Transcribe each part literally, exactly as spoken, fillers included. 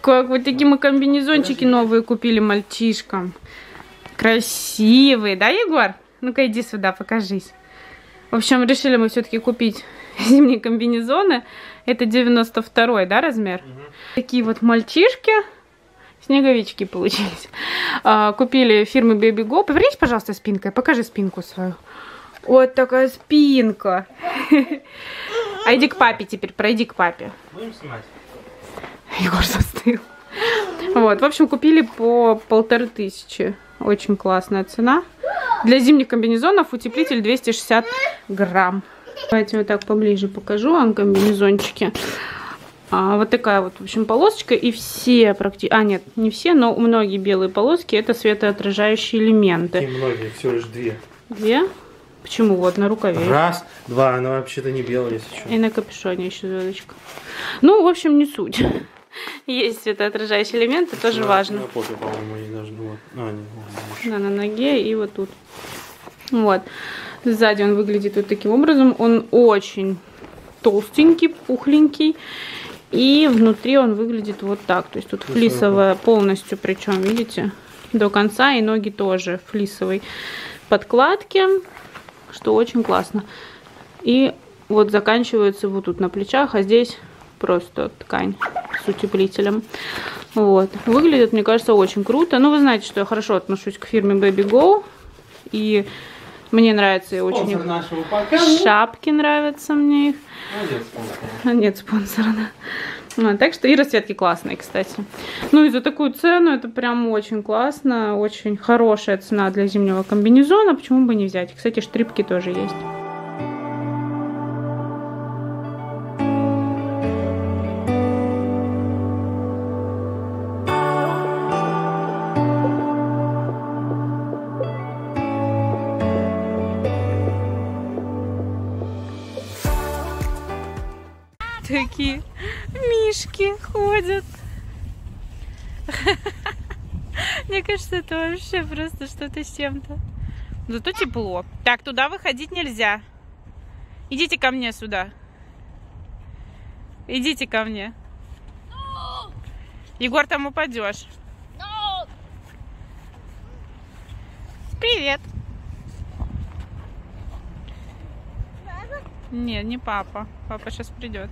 Как вот такие мы комбинезончики новые купили мальчишкам. Красивые, да, Егор? Ну-ка иди сюда, покажись. В общем, решили мы все-таки купить зимние комбинезоны. Это девяносто второй, да, размер? Угу. Такие вот мальчишки. Снеговички получились. А, купили фирмы Baby Go. Повернись, пожалуйста, спинкой. Покажи спинку свою. Вот такая спинка. А иди к папе теперь. Пройди к папе. Будем снимать? Егор застыл. Вот, в общем, купили по полторы тысячи. Очень классная цена. Для зимних комбинезонов утеплитель двести шестьдесят грамм. Давайте вот так поближе покажу вам комбинезончики. А, вот такая вот, в общем, полосочка. И все практически... А, нет, не все, но многие белые полоски это светоотражающие элементы. И многие, всего лишь две. Две? Почему? Вот на рукаве. Раз, два, она вообще-то не белая, если что. И на капюшоне еще звездочка. Ну, в общем, не суть. Есть светоотражающие элементы, тоже на, важно. На попе, по-моему, они должны вот. А, не, не, да, на ноге и вот тут. Вот. Сзади он выглядит вот таким образом. Он очень толстенький, пухленький. И внутри он выглядит вот так. То есть тут флисовая полностью, причем, видите, до конца. И ноги тоже флисовой подкладки, что очень классно. И вот заканчивается вот тут на плечах, а здесь просто ткань с утеплителем. Вот. Выглядит, мне кажется, очень круто. Ну, вы знаете, что я хорошо отношусь к фирме Baby Go. И мне нравится и очень их шапки нравятся мне их. А нет спонсора. А нет спонсора, да. Вот, так что и расцветки классные, кстати. Ну и за такую цену это прям очень классно. Очень хорошая цена для зимнего комбинезона. Почему бы не взять? Кстати, штрипки тоже есть. Такие мишки ходят. Мне кажется, это вообще просто что-то с чем-то. Зато тепло. Так, туда выходить нельзя. Идите ко мне сюда. Идите ко мне. Егор, там упадешь. Привет. Нет, не папа. Папа сейчас придет.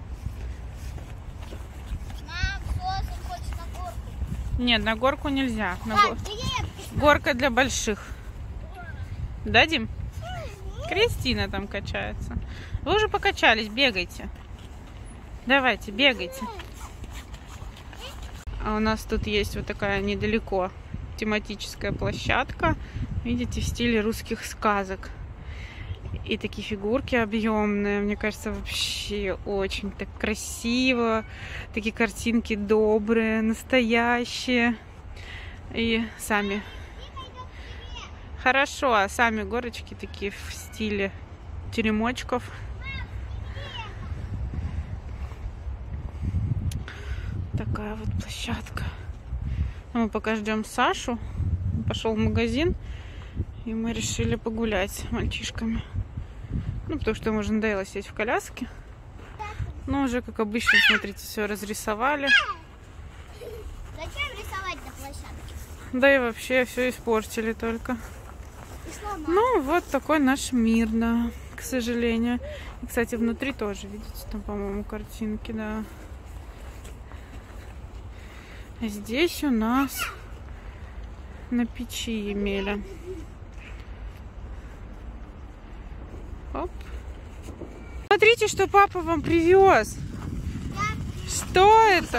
Нет, на горку нельзя. На гор... Горка для больших. Да, Дим? Кристина там качается. Вы уже покачались, бегайте. Давайте, бегайте. А у нас тут есть вот такая недалеко тематическая площадка. Видите, в стиле русских сказок. И такие фигурки объемные. Мне кажется, вообще очень так красиво. Такие картинки добрые, настоящие. И сами. Хорошо, а сами горочки такие в стиле теремочков. Такая вот площадка. Мы пока ждем Сашу. Он пошел в магазин. И мы решили погулять с мальчишками. Ну, потому что ему уже надоело сидеть в коляске. Но уже, как обычно, смотрите, все разрисовали. Зачем рисовать на площадке? Да и вообще все испортили только. Ну, вот такой наш мир, да, к сожалению. И, кстати, внутри тоже, видите, там, по-моему, картинки, да. А здесь у нас на печи Емеля. Оп. Смотрите, что папа вам привез. Что это?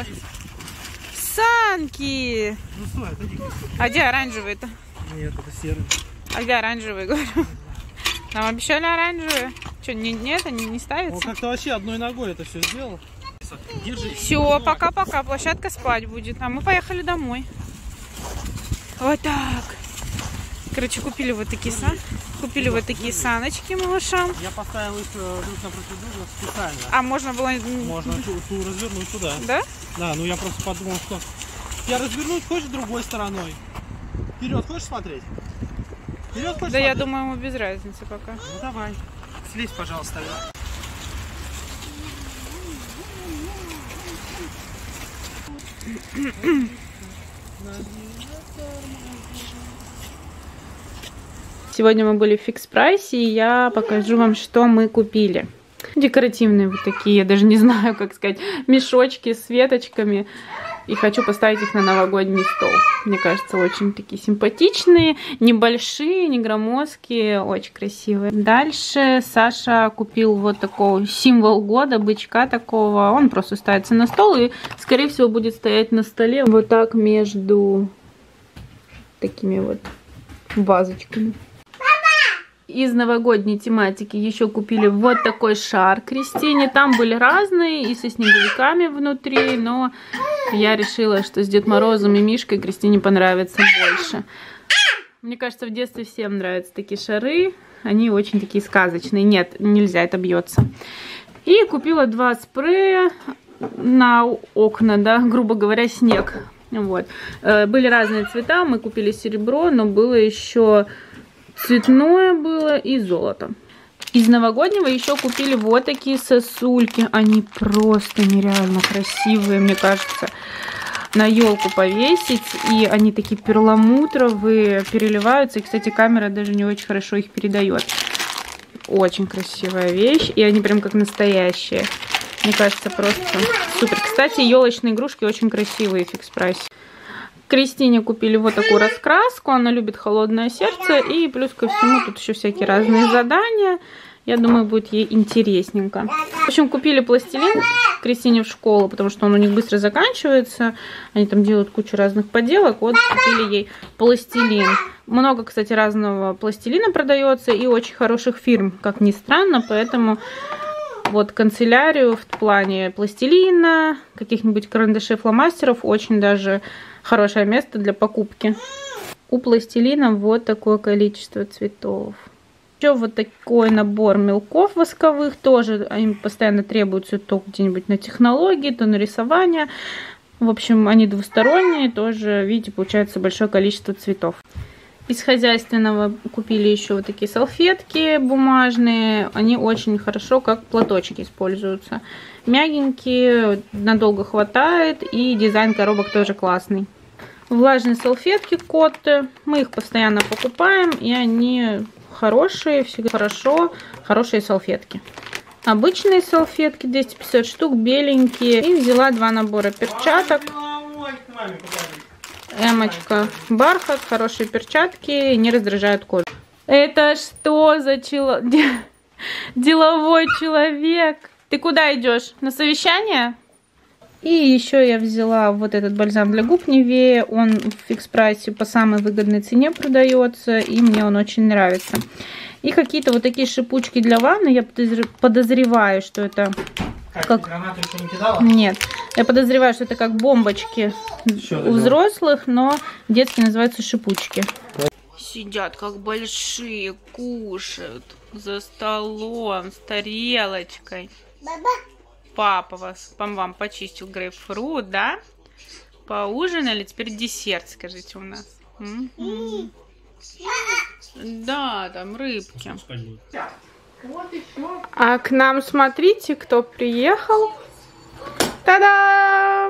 Санки. Ну, стой, отойди. А где оранжевые-то? Нет, это серый. А где оранжевые, говорю? Нам обещали оранжевые. Что, не, нет, они не ставятся? Он как-то вообще одной ногой это все сделал. Держи. Все, пока-пока. Площадка спать будет. А мы поехали домой. Вот так. Короче, купили вот такие сан... Купили вот такие саночки малышам. Я поставил их друг напротив друга специально. А можно было... Можно ту, ту развернуть туда. Да? Да, ну я просто подумал, что... Я развернуть хочешь другой стороной? Вперед хочешь смотреть? Вперед хочешь Да смотреть? я думаю, ему без разницы пока. Ну давай. Слезь, пожалуйста. Сегодня мы были в фикс прайсе, и я покажу вам, что мы купили. Декоративные вот такие, я даже не знаю, как сказать, мешочки с веточками. И хочу поставить их на новогодний стол. Мне кажется, очень такие симпатичные, небольшие, не громоздкие, очень красивые. Дальше Саша купил вот такой символ года, бычка такого. Он просто ставится на стол и, скорее всего, будет стоять на столе вот так между такими вот вазочками. Из новогодней тематики еще купили вот такой шар Кристине. Там были разные и со снеговиками внутри, но я решила, что с Дед Морозом и Мишкой Кристине понравится больше. Мне кажется, в детстве всем нравятся такие шары. Они очень такие сказочные. Нет, нельзя, это бьется. И купила два спрея на окна, да, грубо говоря, снег. Вот. Были разные цвета, мы купили серебро, но было еще... цветное было и золото. Из новогоднего еще купили вот такие сосульки. Они просто нереально красивые, мне кажется. На елку повесить. И они такие перламутровые, переливаются. И, кстати, камера даже не очень хорошо их передает. Очень красивая вещь. И они прям как настоящие. Мне кажется, просто супер. Кстати, елочные игрушки очень красивые в фикс прайсе. Кристине купили вот такую раскраску, она любит холодное сердце, и плюс ко всему тут еще всякие разные задания. Я думаю, будет ей интересненько. В общем, купили пластилин Кристине в школу, потому что он у них быстро заканчивается. Они там делают кучу разных поделок. Вот купили ей пластилин. Много, кстати, разного пластилина продается и очень хороших фирм, как ни странно, поэтому... Вот канцелярию в плане пластилина, каких-нибудь карандашей, фломастеров, очень даже хорошее место для покупки. У пластилина вот такое количество цветов. Еще вот такой набор мелков восковых, тоже им постоянно требуются то где-нибудь на технологии, то на рисование. В общем, они двусторонние, тоже, видите, получается большое количество цветов. Из хозяйственного купили еще вот такие салфетки бумажные. Они очень хорошо как платочки используются. Мягенькие, надолго хватает. И дизайн коробок тоже классный. Влажные салфетки Котте. Мы их постоянно покупаем. И они хорошие, всегда хорошо. Хорошие салфетки. Обычные салфетки, двести пятьдесят штук, беленькие. И взяла два набора перчаток. Эмочка, бархат, хорошие перчатки, не раздражают кожу. Это что за чело... деловой человек? Ты куда идешь? На совещание? И еще я взяла вот этот бальзам для губ Nivea. Он в фикс прайсе по самой выгодной цене продается, и мне он очень нравится. И какие-то вот такие шипучки для ванны. Я подозреваю, что это... Как... Гранату еще не кидала? Нет. Я подозреваю, что это как бомбочки Еще у взрослых, но детские называются шипучки. Сидят как большие, кушают за столом с тарелочкой. Баба. Папа вас, по вам почистил грейпфрут, да? Поужинали, теперь десерт, скажите, у нас. М-м-м. Да, там рыбки. Вот еще. А к нам, смотрите, кто приехал. Та-дам!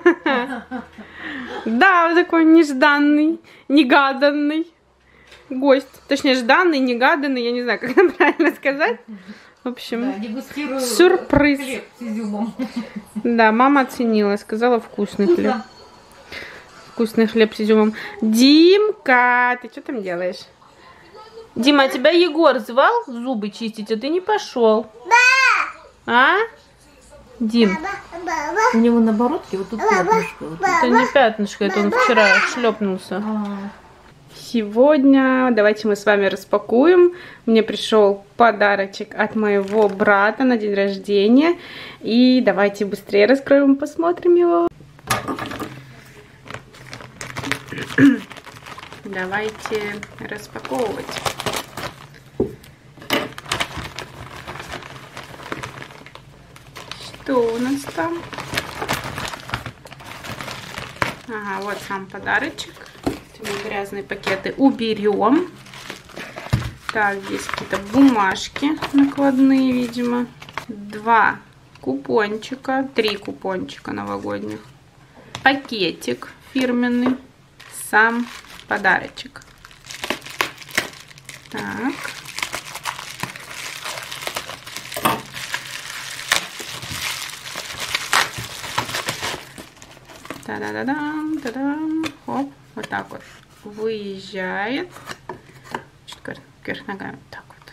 Да, вот такой нежданный, негаданный гость. Точнее, жданный, негаданный, я не знаю, как это правильно сказать. В общем, да, сюрприз. Хлеб с изюмом. Да, мама оценила, сказала вкусный хлеб. Вкусный хлеб с изюмом. Димка, ты что там делаешь? Дима, тебя Егор звал зубы чистить, а ты не пошел. А? Дим. У него на бородке вот тут пятнышко. Вот. Это не пятнышко, это он вчера шлепнулся. Сегодня давайте мы с вами распакуем. Мне пришел подарочек от моего брата на день рождения. И давайте быстрее раскроем, посмотрим его. Давайте распаковывать. Что у нас там? Ага, вот сам подарочек. Мы грязные пакеты уберем. Так, здесь какие-то бумажки накладные, видимо. Два купончика, три купончика новогодних. пакетик фирменный, сам подарочек. Так. Та-да-да-дам, та-дам. Хоп, вот так вот выезжает. Чуть вверх ногами, так вот.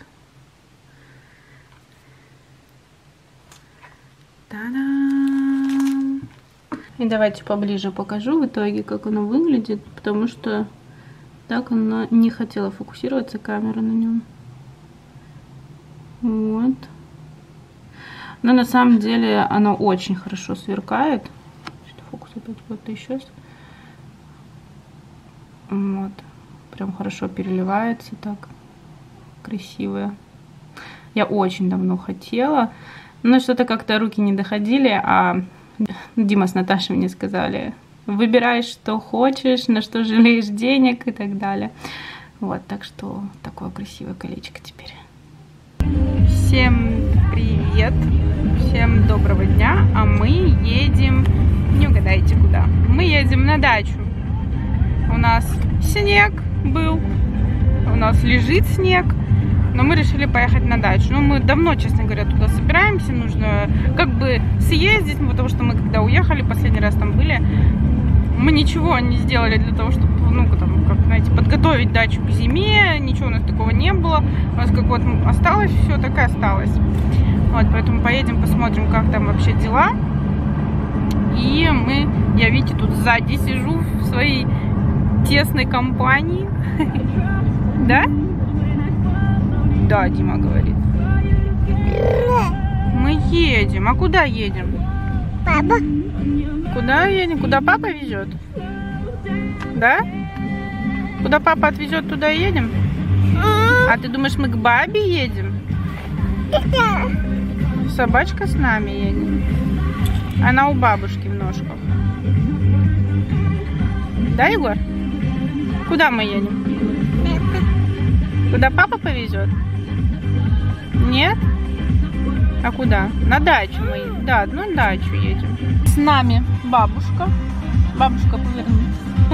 Та-дам. И давайте поближе покажу в итоге, как оно выглядит, потому что так она не хотела фокусироваться, камера на нем. Вот. Но на самом деле оно очень хорошо сверкает. Фокус опять куда-то исчез. Вот. Прям хорошо переливается так. Красивое. Я очень давно хотела. Но что-то как-то руки не доходили, а Дима с Наташей мне сказали: выбирай, что хочешь, на что жалеешь денег и так далее. Вот, так что такое красивое колечко теперь. Всем привет! Всем доброго дня! А мы едем, не угадайте куда. Мы едем на дачу. У нас снег был, у нас лежит снег, но мы решили поехать на дачу. Ну, мы давно, честно говоря, туда собираемся. Нужно как бы съездить, потому что мы когда уехали, последний раз там были, мы ничего не сделали для того, чтобы, ну, там, как, знаете, подготовить дачу к зиме. Ничего у нас такого не было. У нас как вот осталось все, так и осталось. Вот, поэтому поедем, посмотрим, как там вообще дела. И мы, я, видите, тут сзади сижу в своей тесной компании. Да? Да, Дима говорит. Мы едем. А куда едем? Папа. Куда едем? Куда папа везет? Да? Куда папа отвезет, туда едем? А ты думаешь, мы к бабе едем? Собачка с нами едет. Она у бабушки в ножках. Да, Егор? Куда мы едем? Куда папа повезет? Нет? А куда? На дачу мы едем. Да, на дачу едем. С нами бабушка. Бабушка, поверни.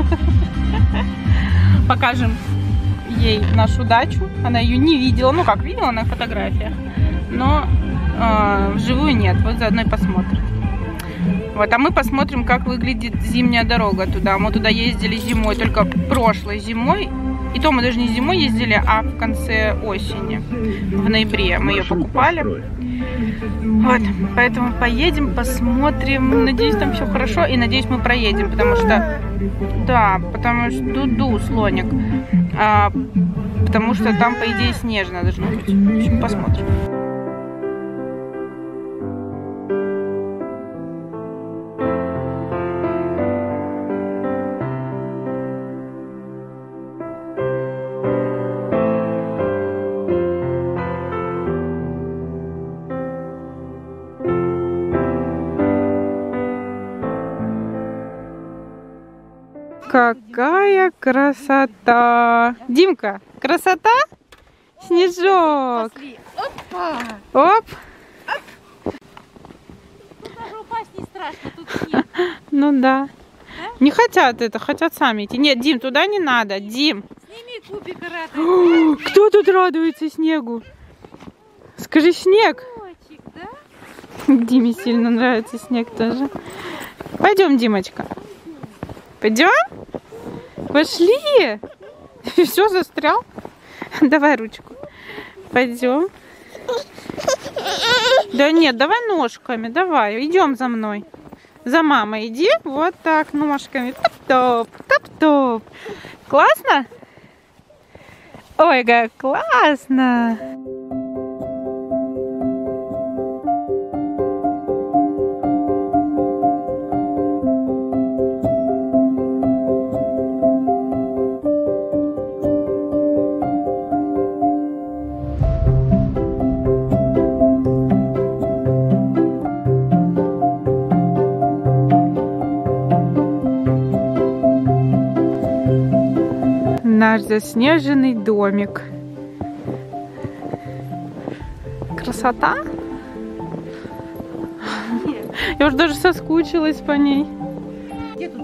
Покажем ей нашу дачу. Она ее не видела. Ну как, видела на фотографиях. Но э, вживую нет. Вот заодно и посмотрим. Вот, а мы посмотрим, как выглядит зимняя дорога туда. Мы туда ездили зимой, только прошлой зимой. И то мы даже не зимой ездили, а в конце осени, в ноябре мы ее покупали. Вот, поэтому поедем, посмотрим. Надеюсь, там все хорошо, и надеюсь, мы проедем, потому что, да, потому что Дуду, слоник, а, потому что там, по идее, снежно должно быть. В общем, посмотрим. Какая красота! Димка, красота? Снежок! Опа! Оп! Тут даже упасть не страшно, тут снег. Ну да. Не хотят это, хотят сами идти. Нет, Дим, туда не надо. Дим! Сними кубик и радуйся. Кто тут радуется снегу? Скажи, снег! Котик, да? Диме сильно нравится снег тоже. Пойдем, Димочка. Пойдем? Пошли! Все, застрял? Давай ручку. Пойдем. Да нет, давай ножками, давай. Идем за мной. За мамой иди. Вот так, ножками. Топ-топ, топ-топ. Классно? Ой, как классно! Наш заснеженный домик. Красота? Я уже даже соскучилась по ней. Где тут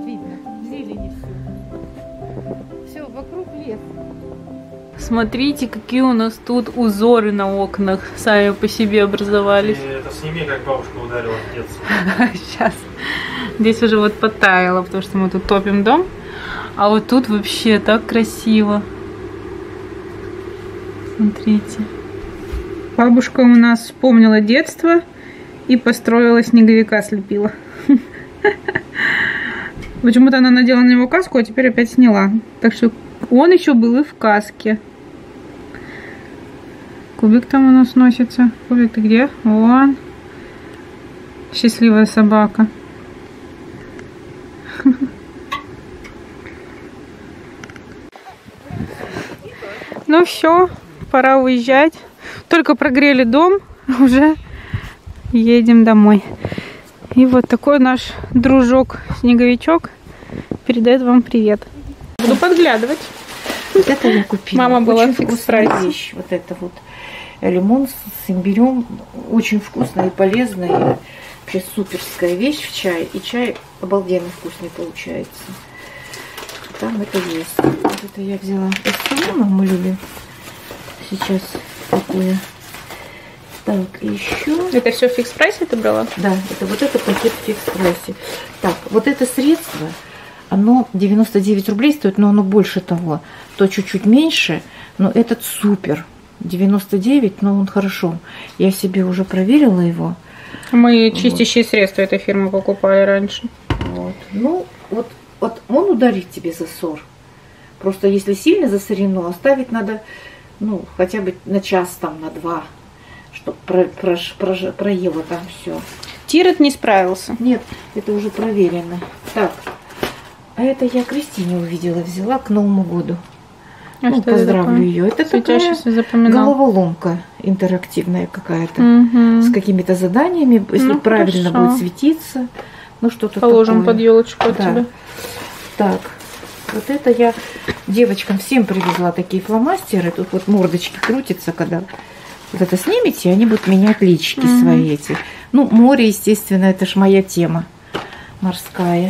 зелени все. Все, вокруг лес. Смотрите, какие у нас тут узоры на окнах сами по себе образовались. И это сними, как бабушка ударила в детстве. Сейчас. Здесь уже вот потаяло, потому что мы тут топим дом. А вот тут вообще так красиво. Смотрите. Бабушка у нас вспомнила детство и построила снеговика, слепила. Почему-то она надела на него каску, а теперь опять сняла. Так что он еще был и в каске. Кубик там у нас носится. Кубик, ты где? Вон. Счастливая собака. Ну все, пора уезжать. Только прогрели дом, уже едем домой. И вот такой наш дружок-снеговичок передает вам привет. Буду подглядывать. Вот это я купила. Мама была очень в вкусная фикс-прайсе. вещь. Вот это вот лимон с имбирем. Очень вкусная и полезная. Вообще суперская вещь в чай. И чай обалденно вкусный получается. Там это есть. Вот это я взяла эскимо, мы любим. Сейчас такое. Так, еще. Это все в фикс-прайсе ты брала? Да, это вот это пакет в фикс-прайсе. Так, вот это средство, оно девяносто девять рублей стоит, но оно больше того. То чуть-чуть меньше, но этот супер. девяносто девять, но он хорошо. Я себе уже проверила его. Мы чистящие вот средства этой фирмы покупали раньше. Вот. Ну, вот, вот он ударит тебе засор. Просто если сильно засорено, оставить надо, ну, хотя бы на час, там, на два. Чтобы про, про, про, проело там все. Тирет не справился. Нет, это уже проверено. Так, а это я Кристине увидела, взяла к Новому году. А ну, поздравлю ее. Это такая головоломка интерактивная какая-то. Угу. С какими-то заданиями. Если ну, правильно хорошо. Будет светиться. Ну, что-то положим такое. Под елочку от да. тебя. Так, вот это я девочкам всем привезла такие фломастеры. Тут вот мордочки крутятся, когда... Вот это снимете, они будут менять личики mm-hmm. свои эти. Ну, море, естественно, это ж моя тема морская.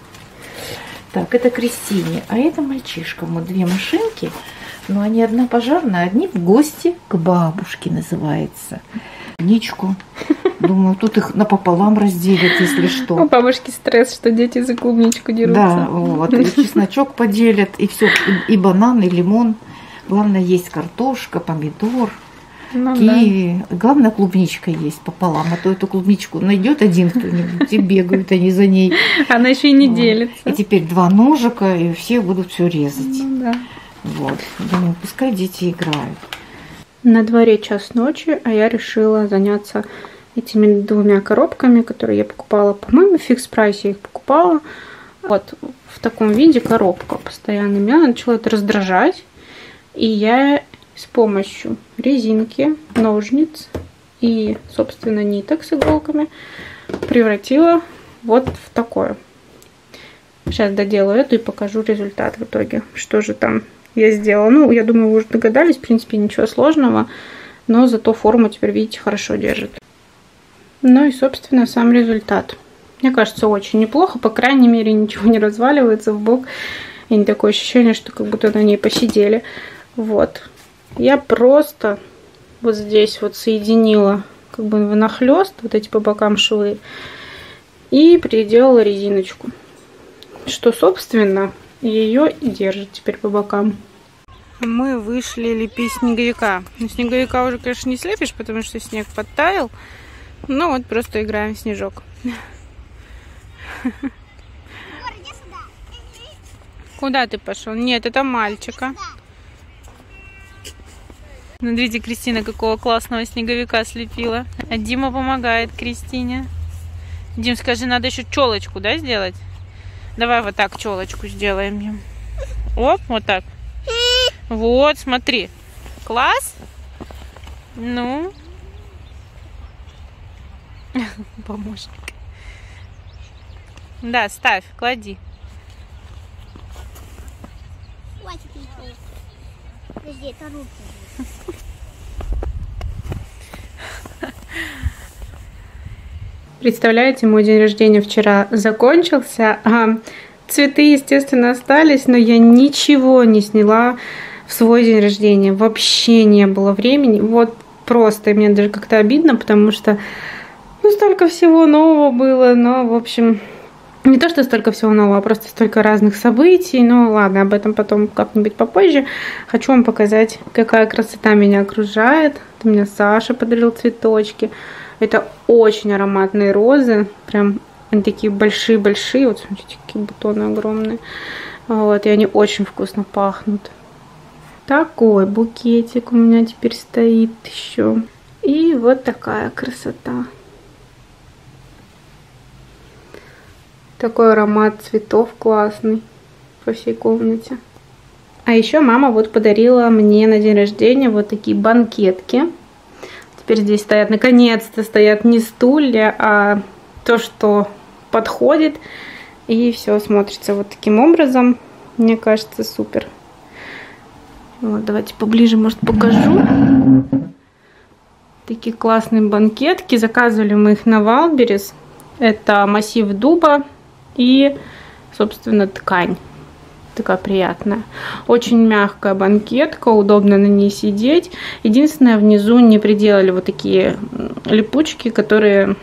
Так, это Кристине. А это мальчишкам. Вот две машинки. Но они одна пожарная, одни в гости к бабушке называется. Клубничку. Думаю, тут их напополам разделят, если что. У бабушки стресс, что дети за клубничку дерутся. Да, вот. И чесночок поделят, и все. И банан, и лимон. Главное, есть картошка, помидор. Ну, киви. Да. Главное, клубничка есть пополам. А то эту клубничку найдет один кто-нибудь, и бегают они за ней. Она еще и не вот. Делится. И теперь два ножика, и все будут все резать. Ну, да. Вот. Думаю, пускай дети играют. На дворе час ночи, а я решила заняться этими двумя коробками, которые я покупала. По-моему, в фикс-прайсе я их покупала. Вот в таком виде коробка постоянно. Меня начало это раздражать. И я с помощью резинки, ножниц и, собственно, ниток с иголками превратила вот в такое. Сейчас доделаю эту и покажу результат в итоге. Что же там я сделала. Ну, я думаю, вы уже догадались. В принципе, ничего сложного. Но зато форму теперь, видите, хорошо держит. Ну и, собственно, сам результат. Мне кажется, очень неплохо. По крайней мере, ничего не разваливается в бок. И не такое ощущение, что как будто на ней посидели. Вот. Я просто вот здесь вот соединила как бы внахлёст вот эти по бокам швы и приделала резиночку, что, собственно, ее и держит теперь по бокам. Мы вышли лепить снеговика. Ну, снеговика уже, конечно, не слепишь, потому что снег подтаял. Ну вот просто играем в снежок. Куда ты пошел? Нет, это мальчика. Смотрите, Кристина какого классного снеговика слепила. А Дима помогает Кристине. Дим, скажи, надо еще челочку, да, сделать? Давай вот так челочку сделаем, Дим. Оп, вот так. Вот, смотри. Класс? Ну. Помощник. Да, ставь, клади. Подожди, это руки. Представляете, мой день рождения вчера закончился, а Цветы, естественно, остались, но я ничего не сняла в свой день рождения. Вообще не было времени. Вот просто. И мне даже как-то обидно, потому что ну, столько всего нового было. Но, в общем, не то, что столько всего нового, а просто столько разных событий. Ну, ладно, об этом потом как-нибудь попозже. Хочу вам показать, какая красота меня окружает. Это мне Саша подарил цветочки. Это очень ароматные розы. Прям они такие большие-большие. Вот смотрите, какие бутоны огромные. Вот, и они очень вкусно пахнут. Такой букетик у меня теперь стоит еще. И вот такая красота. Такой аромат цветов классный по всей комнате. А еще мама вот подарила мне на день рождения вот такие банкетки. Теперь здесь стоят, наконец-то стоят не стулья, а то, что подходит. И все смотрится вот таким образом. Мне кажется, супер. Вот, давайте поближе, может, покажу. Такие классные банкетки. Заказывали мы их на Валберес. Это массив дуба и, собственно, ткань. Такая приятная. Очень мягкая банкетка, удобно на ней сидеть. Единственное, внизу не приделали вот такие липучки, которые,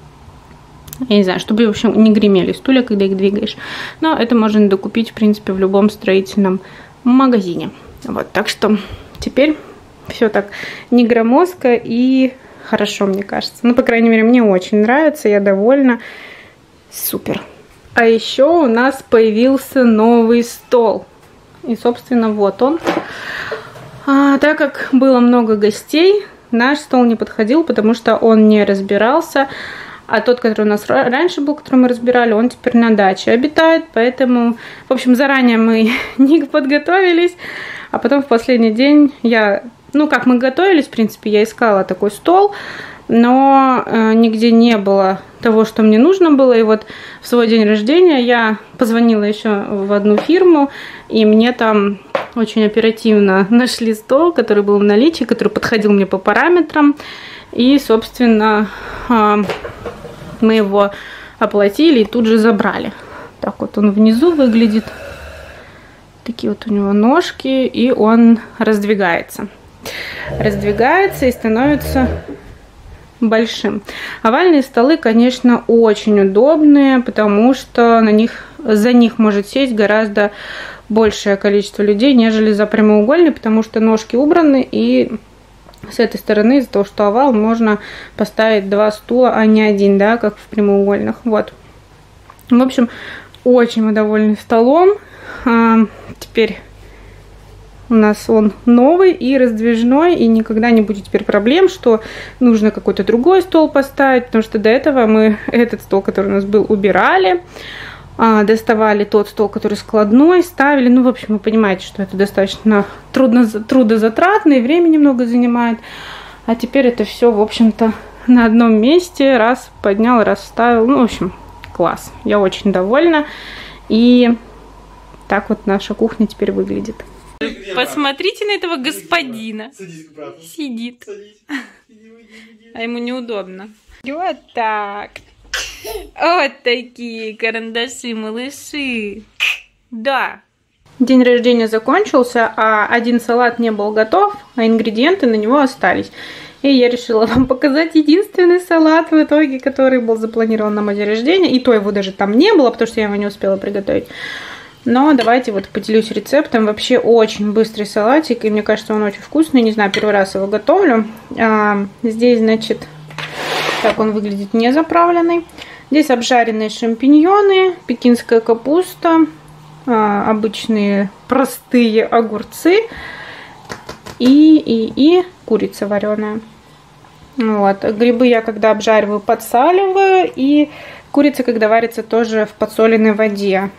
я не знаю, чтобы, в общем, не гремели стулья, когда их двигаешь. Но это можно докупить, в принципе, в любом строительном магазине. Вот, так что теперь все так не громоздко и хорошо, мне кажется. Ну, по крайней мере, мне очень нравится, я довольна. Супер. А еще у нас появился новый стол. И, собственно, вот он. А, так как было много гостей, наш стол не подходил, потому что он не разбирался. А тот, который у нас раньше был, который мы разбирали, он теперь на даче обитает. Поэтому, в общем, заранее мы не подготовились. А потом в последний день я... Ну, как мы готовились, в принципе, я искала такой стол. Но э, нигде не было того, что мне нужно было. И вот в свой день рождения я позвонила еще в одну фирму, и мне там очень оперативно нашли стол, который был в наличии, который подходил мне по параметрам. И, собственно, э, мы его оплатили и тут же забрали. Так вот он внизу выглядит. Такие вот у него ножки, и он раздвигается. Раздвигается и становится большим. Овальные столы, конечно, очень удобные, потому что на них, за них может сесть гораздо большее количество людей, нежели за прямоугольный, потому что ножки убраны, и с этой стороны, из-за того, что овал, можно поставить два стула, а не один, да, как в прямоугольных. Вот. В общем, очень мы довольны столом. А, теперь у нас он новый и раздвижной, и никогда не будет теперь проблем, что нужно какой-то другой стол поставить, потому что до этого мы этот стол, который у нас был, убирали, доставали тот стол, который складной, ставили. Ну, в общем, вы понимаете, что это достаточно трудно, трудозатратно и время немного занимает. А теперь это все, в общем-то, на одном месте. Раз поднял, раз вставил. Ну, в общем, класс. Я очень довольна. И так вот наша кухня теперь выглядит. Посмотрите на этого господина. Садись, брат. Сидит. Садись. А ему неудобно. Вот так. Вот такие карандаши, малыши. Да. День рождения закончился, а один салат не был готов, а ингредиенты на него остались. И я решила вам показать единственный салат в итоге, который был запланирован на мой день рождения. И то его даже там не было, потому что я его не успела приготовить. Но давайте вот поделюсь рецептом. Вообще очень быстрый салатик, и мне кажется, он очень вкусный. Не знаю, первый раз его готовлю. А, здесь, значит, так он выглядит, не заправленный. Здесь обжаренные шампиньоны, пекинская капуста, а, обычные простые огурцы и, и, и курица вареная. Вот. Грибы я, когда обжариваю, подсаливаю, и курица, когда варится, тоже в подсоленной воде.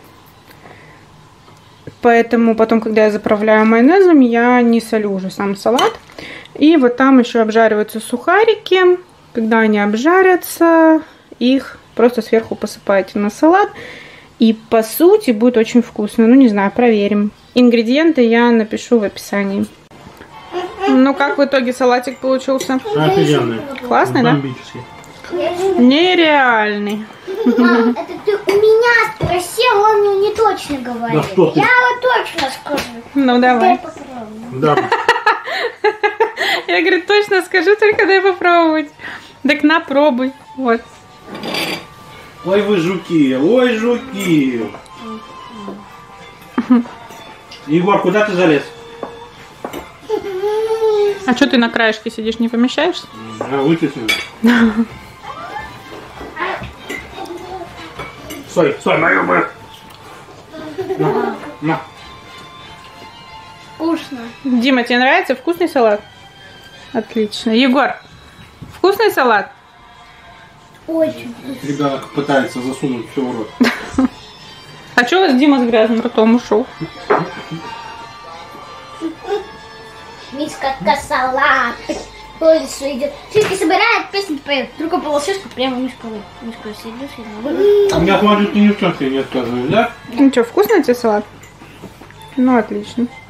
Поэтому потом, когда я заправляю майонезом, я не солю уже сам салат. И вот там еще обжариваются сухарики. Когда они обжарятся, их просто сверху посыпаете на салат. И по сути будет очень вкусно. Ну, не знаю, проверим. Ингредиенты я напишу в описании. Ну, как в итоге салатик получился? Офигенный. Классный, да? Бомбический. Нереальный. Мам, это ты у меня спросил, он мне не точно говорит. Да что ты? Я вот точно скажу. Ну Дай давай. попробуем. Да. Я говорю, точно скажу, только дай попробовать. Так на, пробуй. Вот. Ой, вы жуки, ой, жуки. Егор, куда ты залез? А что ты на краешке сидишь, не помещаешься? А, вытесни. Стой, стой, мою мою. На, на. Вкусно. Дима, тебе нравится вкусный салат? Отлично. Егор, вкусный салат? Очень. Ребенок пытается засунуть все в рот. А что у вас Дима с грязным ртом ушел? Миска косалат. По лесу идет. Шишки собирает, песню поет. Вдруг упала шишка прямо в мишку. Мишка сидишь и У меня хватит, ты ни в чем себе не отказываешь, да? Ну что, вкусный тебе салат? Ну, отлично.